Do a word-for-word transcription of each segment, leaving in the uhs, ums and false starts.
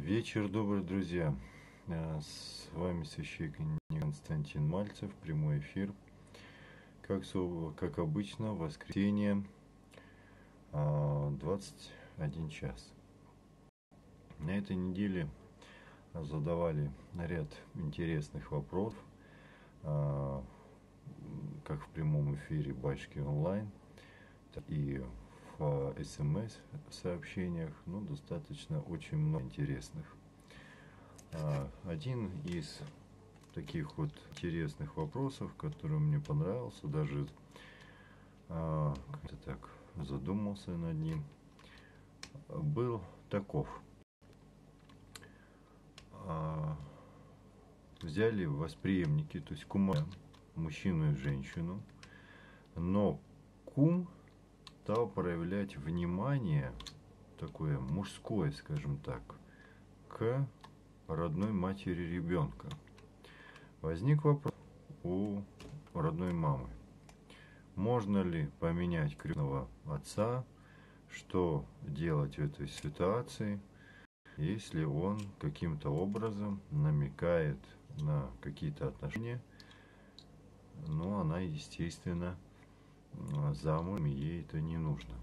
Вечер добрый, друзья. С вами священник Константин Мальцев, прямой эфир. Как, как обычно, в воскресенье, двадцать один час. На этой неделе задавали ряд интересных вопросов, как в прямом эфире Батюшки онлайн, так и в смс-сообщениях, ну, достаточно очень много интересных. Один из таких вот интересных вопросов, который мне понравился, даже как-то так задумался над ним, был таков. Взяли восприемники, то есть кума, мужчину и женщину, но кум стал проявлять внимание, такое мужское, скажем так, к родной матери ребенка. Возник вопрос у родной мамы: можно ли поменять крестного отца, что делать в этой ситуации, если он каким-то образом намекает на какие-то отношения, но она, естественно, замужем, ей это не нужно.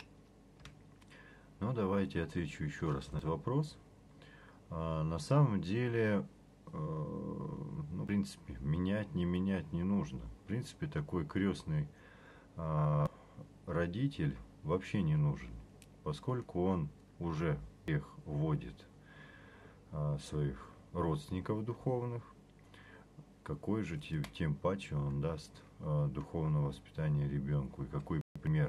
Но давайте отвечу еще раз на этот вопрос. А, на самом деле, э, ну, в принципе, менять, не менять не нужно. В принципе, такой крестный э, родитель вообще не нужен, поскольку он уже всех вводит э, своих родственников духовных. Какой же тем паче он даст э, духовное воспитание ребенку, и какой пример,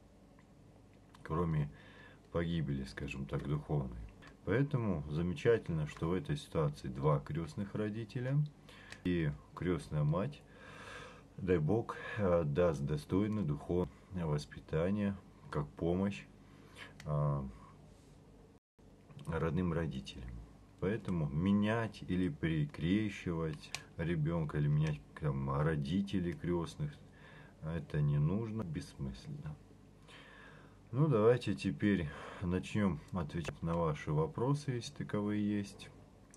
кроме погибели, скажем так, духовной. Поэтому замечательно, что в этой ситуации два крестных родителя и крестная мать, дай Бог, э, даст достойное духовное воспитание как помощь э, родным родителям. Поэтому менять или перекрещивать ребенка, или менять там, родителей крестных, это не нужно, бессмысленно. Ну, давайте теперь начнем отвечать на ваши вопросы, если таковые есть.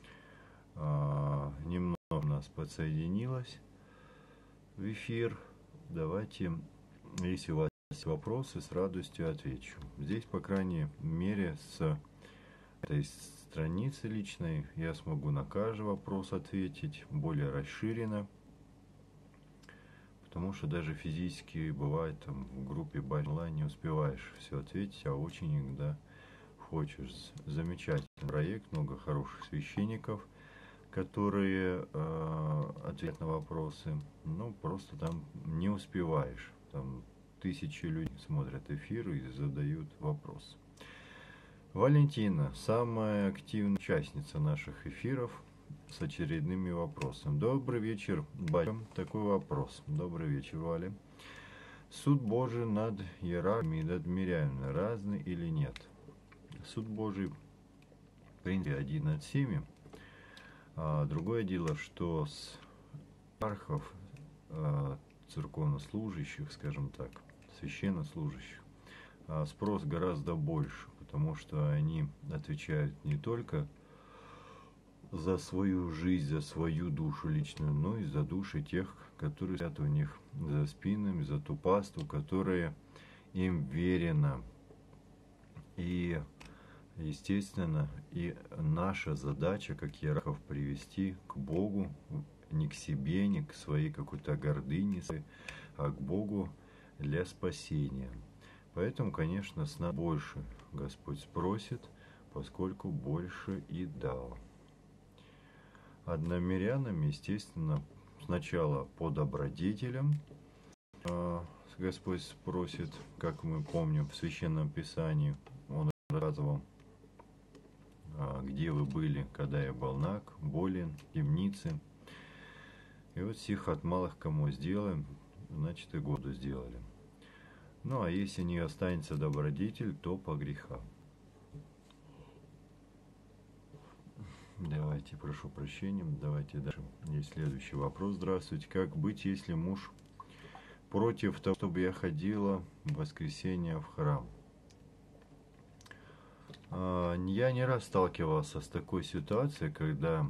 А, немного у нас подсоединилось в эфир. Давайте, если у вас есть вопросы, с радостью отвечу. Здесь, по крайней мере, с этой страницы личной я смогу на каждый вопрос ответить более расширенно, потому что даже физически бывает там в группе онлайн не успеваешь все ответить, а очень иногда хочешь. Замечательный проект, много хороших священников, которые э, отвечают на вопросы, ну просто там не успеваешь, там тысячи людей смотрят эфиры и задают вопросы. Валентина, самая активная участница наших эфиров, с очередными вопросами. Добрый вечер, батя. Такой вопрос. Добрый вечер, Валя. Суд Божий над иерархами и над мирянами разный или нет? Суд Божий, в принципе, один над всеми. А другое дело, что с иерархов, а, церковнослужащих, скажем так, священнослужащих, а, спрос гораздо больше, потому что они отвечают не только за свою жизнь, за свою душу личную, но и за души тех, которые стоят у них за спинами, за ту пасту, которая им верена. И, естественно, и наша задача, как иерархов, привести к Богу, не к себе, не к своей какой-то гордыне, а к Богу для спасения. Поэтому, конечно, с нас больше Господь спросит, поскольку больше и дал. Одномирянам, естественно, сначала по добродетелям Господь спросит, как мы помним в Священном Писании, Он рассказывал, где вы были, когда я был наг, болен, в темнице. И вот всех от малых кому сделаем, значит и году сделали. Ну а если не останется добродетель, то по грехам. Давайте, прошу прощения, давайте дальше. Есть следующий вопрос. Здравствуйте. Как быть, если муж против того, чтобы я ходила в воскресенье в храм? Я не раз сталкивался с такой ситуацией, когда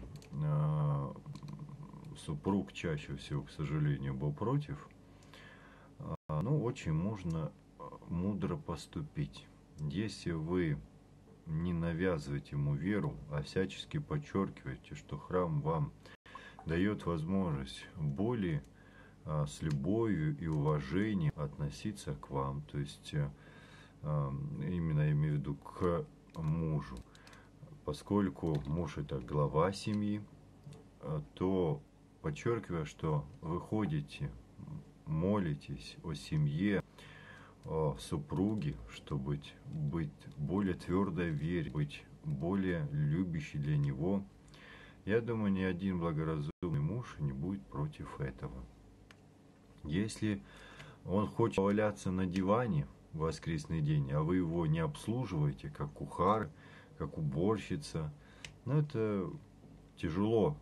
супруг чаще всего, к сожалению, был против. Ну, очень можно мудро поступить. Если вы не навязываете ему веру, а всячески подчеркиваете, что храм вам дает возможность более с любовью и уважением относиться к вам, то есть именно я имею в виду к мужу, поскольку муж это глава семьи, то подчеркивая, что вы ходите, молитесь о семье, о супруге, чтобы быть, быть более твердой в вере, быть более любящей для него, я думаю, ни один благоразумный муж не будет против этого. Если он хочет валяться на диване в воскресный день, а вы его не обслуживаете, как кухар, как уборщица, ну это тяжело.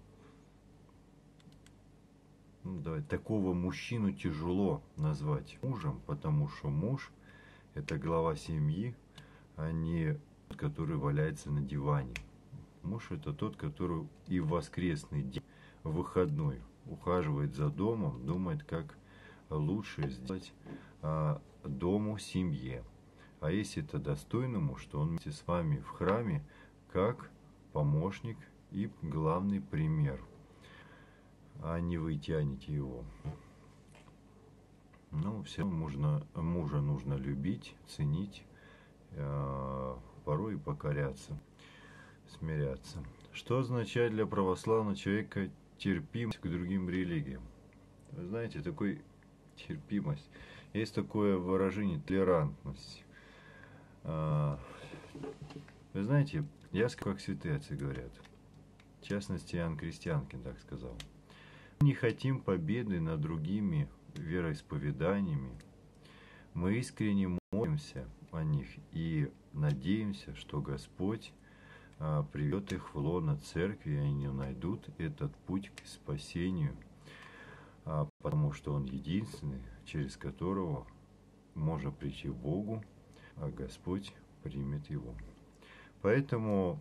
Ну, давай, такого мужчину тяжело назвать мужем, потому что муж – это глава семьи, а не тот, который валяется на диване. Муж – это тот, который и в воскресный день, в выходной, ухаживает за домом, думает, как лучше сделать а, дому, семье. А если это достойный муж, то он вместе с вами в храме как помощник и главный пример, а не вы тянете его. Ну, все равно мужа нужно любить, ценить, э, порой и покоряться, смиряться. Что означает для православного человека терпимость к другим религиям? Вы знаете, такой терпимость. Есть такое выражение толерантность. Вы знаете, я скажу, как святые отцы говорят. В частности, Иоанн Крестьянкин так сказал. Мы не хотим победы над другими вероисповеданиями. Мы искренне молимся о них и надеемся, что Господь а, приведет их в лоно церкви, и они найдут этот путь к спасению, а, потому что Он единственный, через которого можно прийти к Богу, а Господь примет его. Поэтому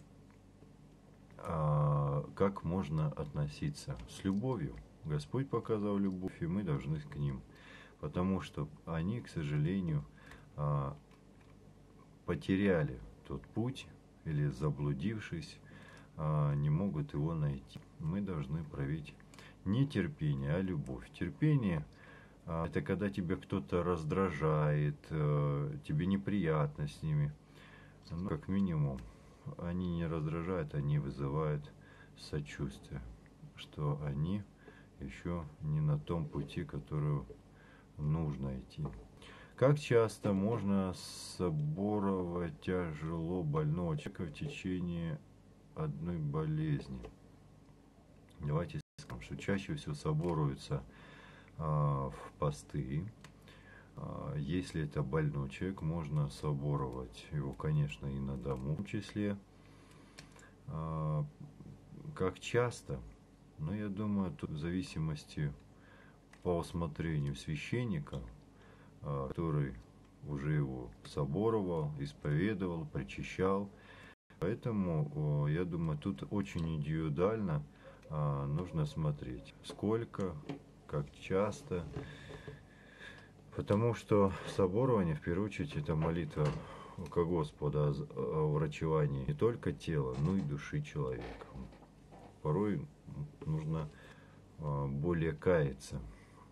а, как можно относиться? С любовью. Господь показал любовь, и мы должны к ним. Потому что они, к сожалению, а, потеряли тот путь, или заблудившись, а, не могут его найти. Мы должны проявить не терпение, а любовь. Терпение – это когда тебя кто-то раздражает, тебе неприятно с ними. Но, как минимум, они не раздражают, они вызывают сочувствие, что они еще не на том пути, который нужно идти. Как часто можно соборовать тяжело больного человека в течение одной болезни? Давайте скажем, что чаще всего соборуются а, в посты. А, если это больной человек, можно соборовать его, конечно, и на дому в том числе. А, как часто? Ну, я думаю, тут в зависимости по усмотрению священника, а, который уже его соборовал, исповедовал, причащал. Поэтому, я думаю, тут очень индивидуально а, нужно смотреть, сколько, как часто. Потому что соборование, в первую очередь, это молитва ко Господу о врачевании не только тела, но и души человека. Порой нужно более каяться,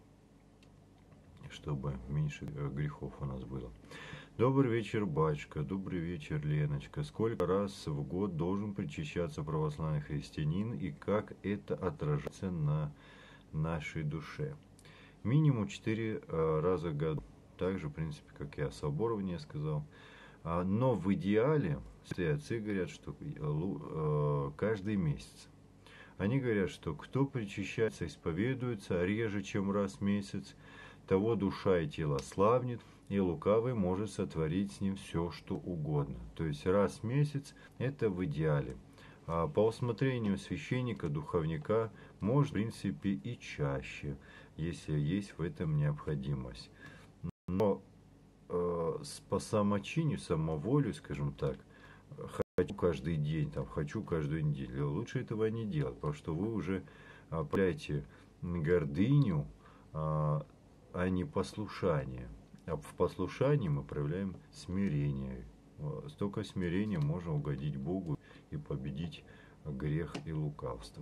чтобы меньше грехов у нас было. Добрый вечер, батюшка. Добрый вечер, Леночка. Сколько раз в год должен причащаться православный христианин и как это отражается на нашей душе? Минимум четыре раза в году. Так же, в принципе, как я соборование сказал. Но в идеале, святые отцы говорят, что каждый месяц. Они говорят, что кто причащается, исповедуется реже, чем раз в месяц, того душа и тело славнет, и лукавый может сотворить с ним все, что угодно. То есть раз в месяц это в идеале. А по усмотрению священника, духовника, может, в принципе, и чаще, если есть в этом необходимость. Но э, по самочинию, самоволю, скажем так, хочу каждый день, там, хочу каждую неделю. Лучше этого не делать, потому что вы уже проявляете гордыню, а не послушание. А в послушании мы проявляем смирение. Столько смирения можно угодить Богу и победить грех и лукавство.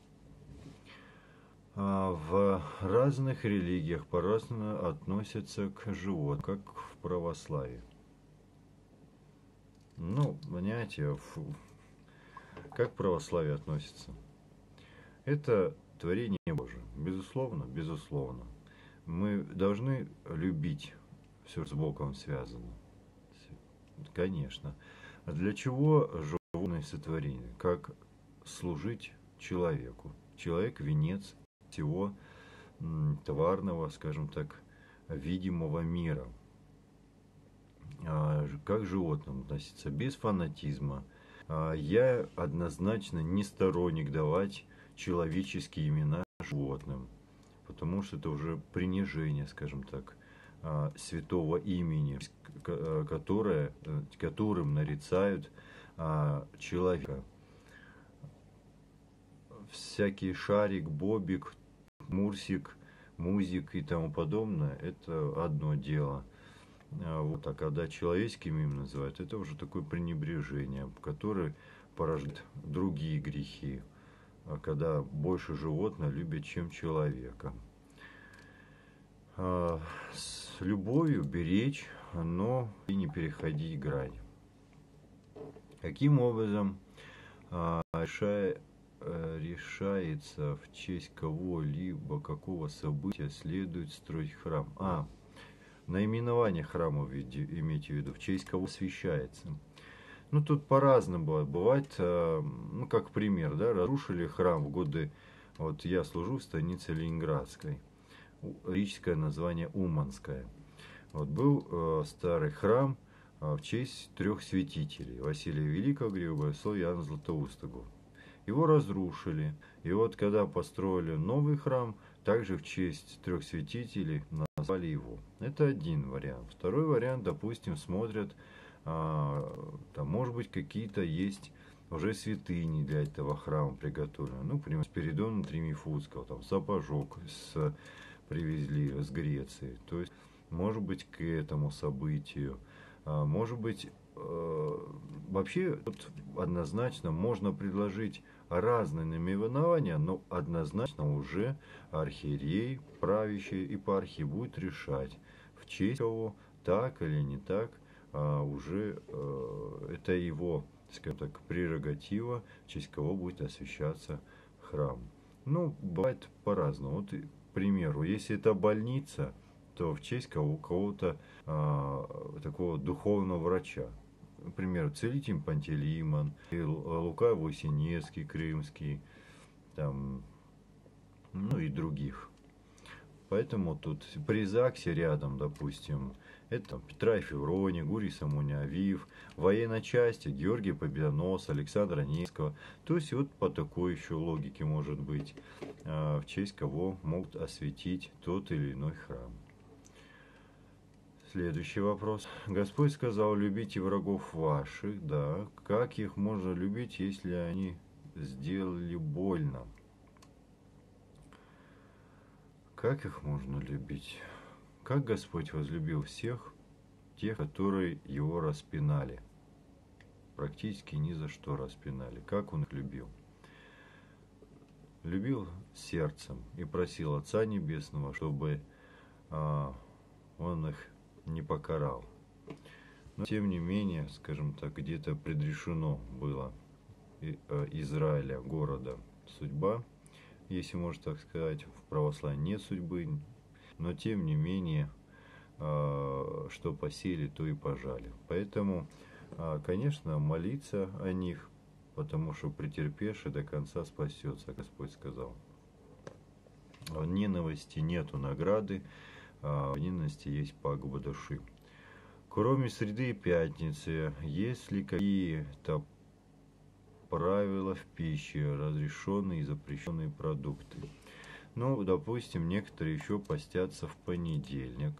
В разных религиях по-разному относятся к животным, как в православии. Ну, понимаете, как православие относится? Это творение Божие. Безусловно, безусловно. Мы должны любить все с Богом связано. Конечно. А для чего животное сотворение? Как служить человеку. Человек – венец всего тварного, скажем так, видимого мира. Как к животным относиться? Без фанатизма. Я однозначно не сторонник давать человеческие имена животным, потому что это уже принижение, скажем так, святого имени, которое, которым нарицают человека. Всякий Шарик, Бобик, Мурсик, Музик и тому подобное – это одно дело. Вот, а когда человеческим именем называют, это уже такое пренебрежение, которое порождает другие грехи, когда больше животное любят, чем человека. С любовью беречь, но и не переходить грань. Каким образом решает решается, в честь кого-либо, какого события следует строить храм? А, наименование храма имейте в виду, в честь кого освящается. Ну, тут по-разному бывает. Бывает, ну, как пример, да, разрушили храм в годы, вот я служу в станице Ленинградской, рическое название Уманское. Вот был э, старый храм э, в честь трех святителей, Василия Великого, Григория Богослова и Иоанна Златоустого. Его разрушили, и вот когда построили новый храм, также в честь трех святителей назвали его. Это один вариант. Второй вариант, допустим, смотрят, а, там, может быть, какие-то есть уже святыни для этого храма приготовлены. Ну, например, Спиридона Тримифунского, там, сапожок с, привезли с Греции. То есть, может быть, к этому событию, а, может быть, вообще тут однозначно можно предложить разные наименования, но однозначно уже архиерей, правящий епархии будет решать, в честь кого, так или не так, а уже э, это его, скажем так, прерогатива, в честь кого будет освящаться храм. Ну, бывает по-разному. Вот, к примеру, если это больница, то в честь кого, кого-то а, такого духовного врача. Например, целитель Пантелеймон, Лука Вознесенский, Крымский, там, ну и других. Поэтому тут при ЗАГСе рядом, допустим, это Петра и Феврония, Гурий Самуниавиев, военной части Георгий Победонос, Александра Невского. То есть вот по такой еще логике может быть, в честь кого могут осветить тот или иной храм. Следующий вопрос. Господь сказал: любите врагов ваших, да. Как их можно любить, если они сделали больно? Как их можно любить? Как Господь возлюбил всех тех, которые его распинали? Практически ни за что распинали. Как он их любил? Любил сердцем и просил Отца Небесного, чтобы а, он их не покарал. Но тем не менее, скажем так, где-то предрешено было Израиля, города, судьба, если можно так сказать. В православии нет судьбы, но тем не менее, что посеяли, то и пожали. Поэтому, конечно, молиться о них, потому что претерпевший до конца спасется, Господь сказал. В ненависти нету награды, в ненависти есть пагуба души. Кроме среды и пятницы, есть ли какие-то правила в пище, разрешенные и запрещенные продукты? Ну, допустим, некоторые еще постятся в понедельник.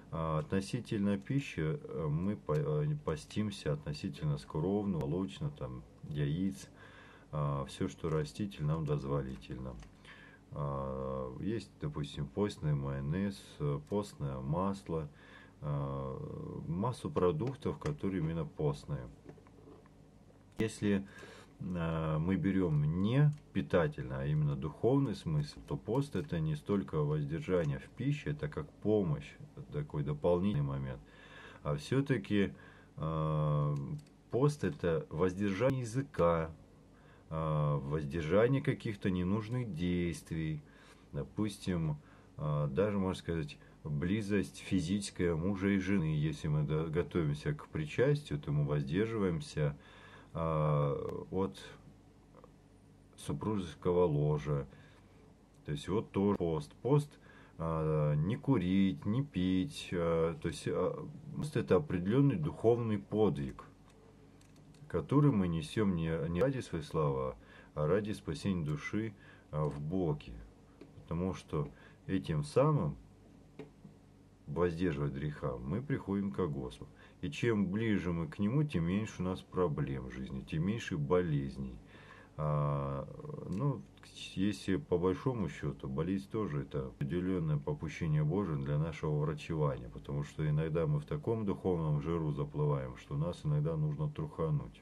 А относительно пищи мы постимся относительно скромно, молочно, там, яиц, все, что растительно, нам дозволительно. Есть, допустим, постный майонез, постное масло, массу продуктов, которые именно постные. Если мы берем не питательно, а именно духовный смысл, то пост это не столько воздержание в пище, это как помощь, такой дополнительный момент. А все-таки э, пост это воздержание языка, э, воздержание каких-то ненужных действий, допустим, э, даже можно сказать близость физическая мужа и жены. Если мы готовимся к причастию, то мы воздерживаемся от супружеского ложа. То есть вот тоже пост. Пост а, не курить, не пить. А, то есть а, пост это определенный духовный подвиг, который мы несем не, не ради своей славы, а ради спасения души а, в Боге. Потому что этим самым, воздерживая греха, мы приходим к Господу. И чем ближе мы к Нему, тем меньше у нас проблем в жизни, тем меньше болезней. А, ну, если по большому счету, болезнь тоже это определенное попущение Божие для нашего врачевания, потому что иногда мы в таком духовном жиру заплываем, что нас иногда нужно трухануть.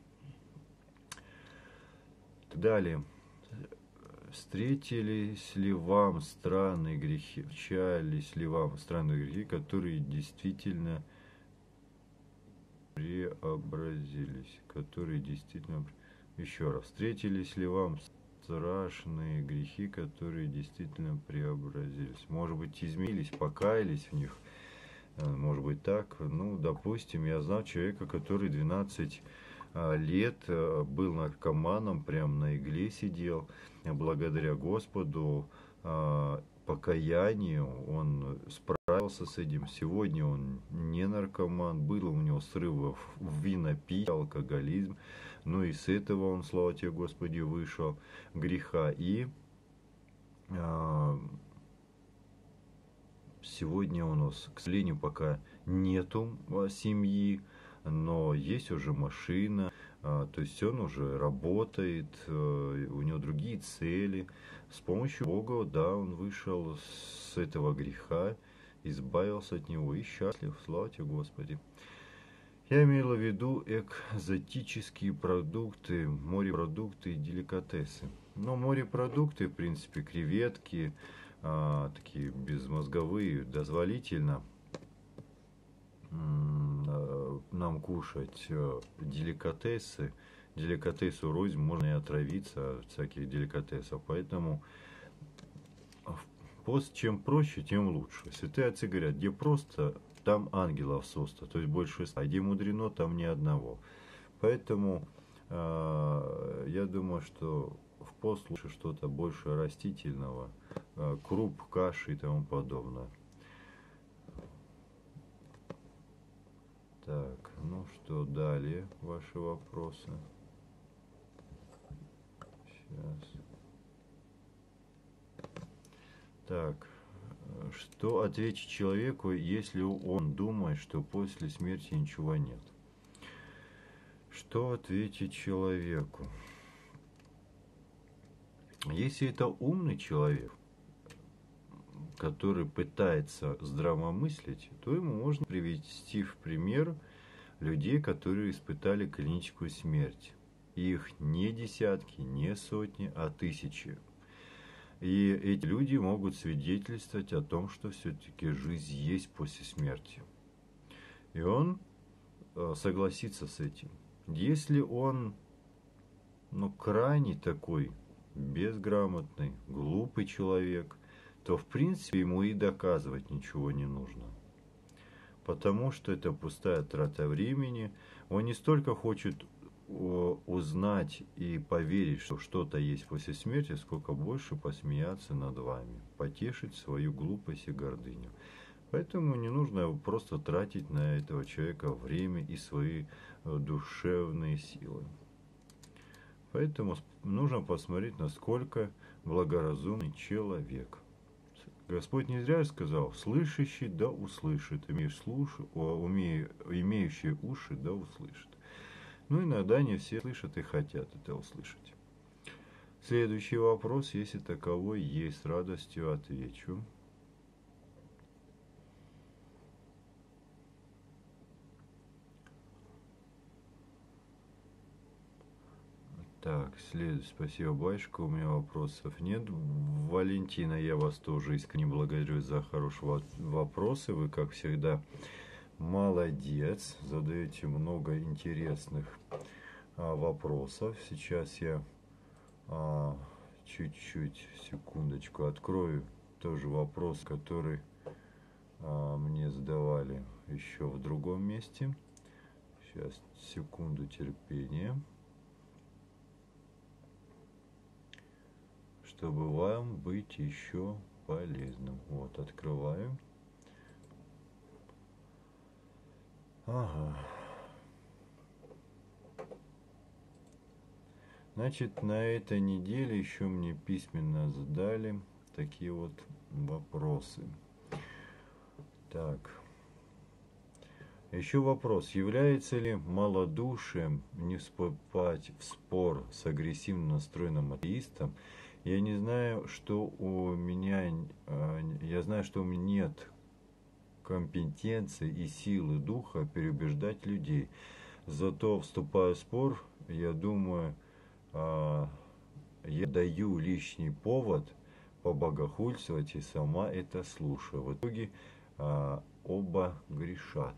Далее. Встретились ли вам странные грехи, встречались ли вам странные грехи, которые действительно преобразились, которые действительно... Еще раз, встретились ли вам страшные грехи, которые действительно преобразились? Может быть, изменились, покаялись в них? Может быть, так? Ну, допустим, я знал человека, который двенадцать лет был наркоманом, прям на игле сидел. Благодаря Господу, покаянию он справился с этим. Сегодня он не наркоман, было у него срывов в винопитие, алкоголизм. Ну и с этого он, слава тебе, Господи, вышел греха. И а, сегодня у нас, к сожалению, пока нету семьи, но есть уже машина, а, то есть он уже работает, а, у него другие цели. С помощью Бога, да, он вышел с этого греха, избавился от него и счастлив, слава тебе, Господи. Я имела в виду экзотические продукты, морепродукты и деликатесы. Но морепродукты, в принципе, креветки, а, такие безмозговые, дозволительно м, нам кушать деликатесы. Деликатесу рознь, можно и отравиться от всяких деликатесов. Поэтому пост чем проще, тем лучше. Святые говорят, где просто, там ангелов состо, то есть больше ста. А где мудрено, там ни одного. Поэтому э, я думаю, что в пост лучше что-то больше растительного, э, круп, каши и тому подобное. Так, ну что, далее ваши вопросы. Сейчас. Так, что ответить человеку, если он думает, что после смерти ничего нет? Что ответить человеку? Если это умный человек, который пытается здравомыслить, то ему можно привести в пример людей, которые испытали клиническую смерть. Их не десятки, не сотни, а тысячи. И эти люди могут свидетельствовать о том, что все-таки жизнь есть после смерти. И он согласится с этим. Если он, ну, крайне такой безграмотный, глупый человек, то в принципе ему и доказывать ничего не нужно. Потому что это пустая трата времени. Он не столько хочет узнать и поверить, что что-то есть после смерти, сколько больше посмеяться над вами, потешить свою глупость и гордыню. Поэтому не нужно просто тратить на этого человека время и свои душевные силы. Поэтому нужно посмотреть, насколько благоразумный человек. Господь не зря сказал: слышащий да услышит, имеешь слуш... уме... имеющие уши да услышит. Ну, иногда не все слышат и хотят это услышать. Следующий вопрос, если таковой есть, с радостью отвечу. Так, следующий. Спасибо, батюшка, у меня вопросов нет. Валентина, я вас тоже искренне благодарю за хорошие вопросы. Вы, как всегда, молодец. Задаете много интересных а, вопросов. Сейчас я а, чуть-чуть, секундочку, открою тоже вопрос, который а, мне задавали еще в другом месте. Сейчас, секунду терпения. Чтобы вам быть еще полезным. Вот, открываю. Ага. Значит, на этой неделе еще мне письменно задали такие вот вопросы. Так. Еще вопрос. Является ли малодушием не вступать в спор с агрессивно настроенным атеистом? Я не знаю, что у меня, я знаю, что у меня нет компетенции и силы духа переубеждать людей. Зато, вступая в спор, я думаю, я даю лишний повод побогохульствовать и сама это слушаю. В итоге оба грешат.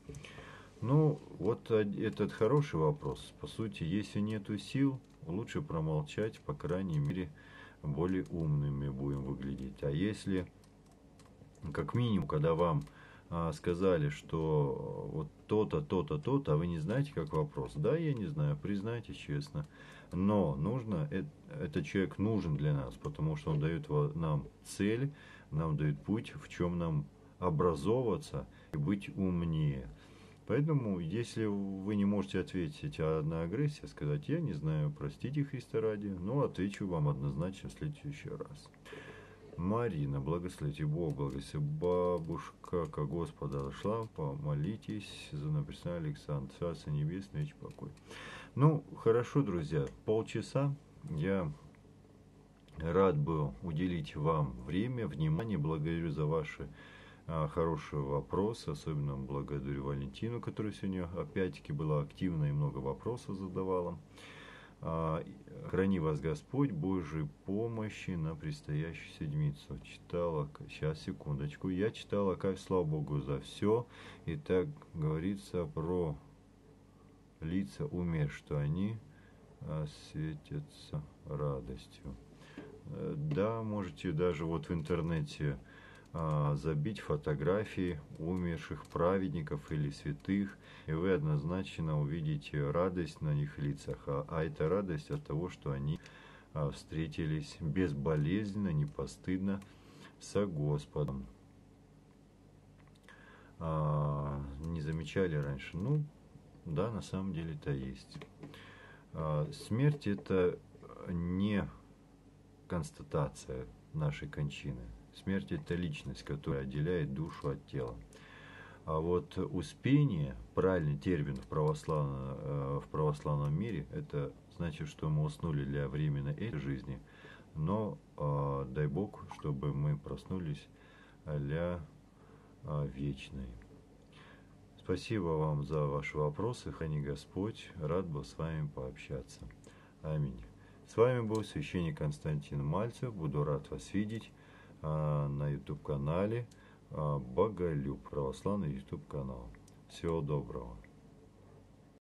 Ну, вот этот хороший вопрос. По сути, если нету сил, лучше промолчать, по крайней мере, более умными будем выглядеть. А если, как минимум, когда вам а, сказали, что вот то-то, то-то, то-то, а вы не знаете, как вопрос. Да, я не знаю, признайте честно. Но нужно, это, этот человек нужен для нас, потому что он дает нам цель, нам дает путь, в чем нам образовываться и быть умнее. Поэтому, если вы не можете ответить на агрессию, сказать: я не знаю, простите Христа ради, но отвечу вам однозначно в следующий раз. Марина, благословите Бог, благословите бабушка, ко Господа дошла, помолитесь за написание Александр, Царство Небесное, вечный покой. Ну, хорошо, друзья, полчаса я рад был уделить вам время, внимание, благодарю за ваши хороший вопрос, особенно благодарю Валентину, которая сегодня опять-таки была активна и много вопросов задавала. Храни вас Господь, Божьей помощи на предстоящую седмицу. Читала, сейчас, секундочку, я читала, как, слава Богу, за все, и так говорится про лица умерших, что они светятся радостью. Да, можете даже вот в интернете забить фотографии умерших праведников или святых, и вы однозначно увидите радость на их лицах. А, а это радость от того, что они а, встретились безболезненно, не постыдно со Господом. А, не замечали раньше? Ну, да, на самом деле это есть. А, смерть – это не констатация нашей кончины. Смерть – это личность, которая отделяет душу от тела. А вот успение, правильный термин в православном, в православном мире, это значит, что мы уснули для временной этой жизни, но дай Бог, чтобы мы проснулись для вечной. Спасибо вам за ваши вопросы. Храни Господь. Рад был с вами пообщаться. Аминь. С вами был священник Константин Мальцев. Буду рад вас видеть на YouTube-канале Боголюб, православный YouTube канал. Всего доброго.